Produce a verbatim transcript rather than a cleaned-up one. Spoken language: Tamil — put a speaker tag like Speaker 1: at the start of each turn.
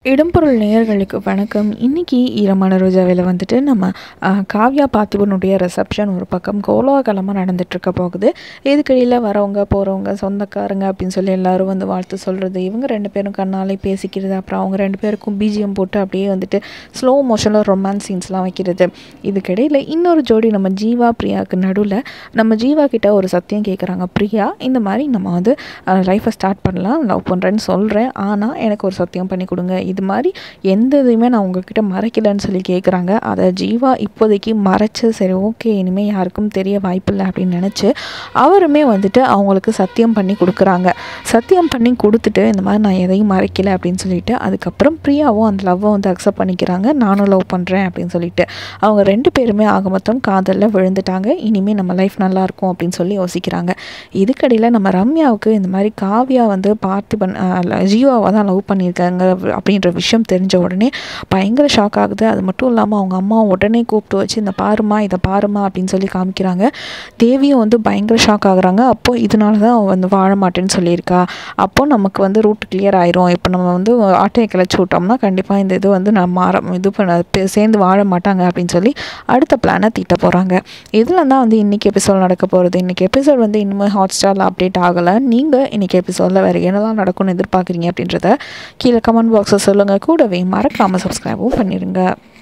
Speaker 1: இடம்பொருள் நேயர்களுக்கு வணக்கம். இன்றைக்கி ஈரமான ரோஜாவில் வந்துட்டு நம்ம காவ்யா பார்த்திபனுடைய ரிசப்ஷன் ஒரு பக்கம் கோலாகலமாக நடந்துகிட்ருக்க போகுது. இதுக்கிடையில் வரவங்க போகிறவங்க சொந்தக்காரங்க அப்படின்னு சொல்லி எல்லோரும் வந்து வாழ்த்து சொல்கிறது, இவங்க ரெண்டு பேரும் கண்ணாலே பேசிக்கிறது, அப்புறம் அவங்க ரெண்டு பேருக்கும் பிஜிஎம் போட்டு அப்படியே வந்துட்டு ஸ்லோ மோஷனில் ரொமான்ஸ் சீன்ஸ்லாம் வைக்கிறது. இதுக்கிடையில் இன்னொரு ஜோடி நம்ம ஜீவா பிரியாவுக்கு நடுவில் நம்ம ஜீவா கிட்ட ஒரு சத்தியம் கேட்குறாங்க. பிரியா, இந்த மாதிரி நம்ம வந்து லைஃப்பை ஸ்டார்ட் பண்ணலாம், லவ் பண்ணுறேன்னு சொல்கிறேன், ஆனால் எனக்கு ஒரு சத்தியம் பண்ணி கொடுங்க, இது மாதிரி எந்த இதுவுமே நான் உங்ககிட்ட மறைக்கலன்னு சொல்லி கேட்குறாங்க. அதை ஜீவா இப்போதைக்கு மறைச்சு சரி ஓகே இனிமேல் யாருக்கும் தெரிய வாய்ப்பில்லை அப்படின்னு நினச்சி அவருமே வந்துட்டு அவங்களுக்கு சத்தியம் பண்ணி கொடுக்குறாங்க. சத்தியம் பண்ணி கொடுத்துட்டு இந்த மாதிரி நான் எதையும் மறைக்கலை அப்படின்னு சொல்லிட்டு அதுக்கப்புறம் பிரியாவும் அந்த லவ்வை வந்து அக்செப்ட் பண்ணிக்கிறாங்க. நானும் லவ் பண்ணுறேன் அப்படின்னு சொல்லிட்டு அவங்க ரெண்டு பேருமே ஆக மொத்தம் காதலில் விழுந்துட்டாங்க. இனிமேல் நம்ம லைஃப் நல்லாயிருக்கும் அப்படின்னு சொல்லி யோசிக்கிறாங்க. இதுக்கடியில் நம்ம ரம்யாவுக்கு இந்த மாதிரி காவ்யா வந்து பார்த்திபன் ஜீவாவை தான் லவ் பண்ணியிருக்காங்க அப்படின்ற விஷயம் தெரிஞ்ச உடனே பயங்கர ஷாக் ஆகுது. அது மட்டும் இல்லாமல் அவங்க அம்மா உடனே கூப்பிட்டு வச்சு இந்த பாருமா இதை பாருமா அப்படின்னு சொல்லி காமிக்கிறாங்க. தேவியும் வந்து பயங்கர ஷாக் ஆகுறாங்க. அப்போது இதனால தான் அவன் வந்து வாழ மாட்டேன்னு சொல்லியிருக்கா, அப்போது நமக்கு வந்து ரூட் கிளியர் ஆயிரும், இப்போ நம்ம வந்து ஆட்டையை கிளச்சி விட்டோம்னா கண்டிப்பாக இந்த இது வந்து நம்ம மாற இது பண்ண சேர்ந்து வாழ மாட்டாங்க அப்படின்னு சொல்லி அடுத்த பிளானை தீட்ட போகிறாங்க. இதில் தான் வந்து இன்றைக்கி எபிசோட் நடக்க போகிறது. இன்றைக்கி எபிசோட் வந்து இன்னுமே ஹாட் ஸ்டாரில் அப்டேட் ஆகலை. நீங்கள் இன்றைக்கி எபிசோடில் வேறு என்னெல்லாம் நடக்கும்னு எதிர்பார்க்குறீங்க அப்படின்றத கீழே கமெண்ட் பாக்ஸில் சொல்லுங்கள். கூடவே மறக்காமல் சப்ஸ்கிரைபும் பண்ணிடுங்க.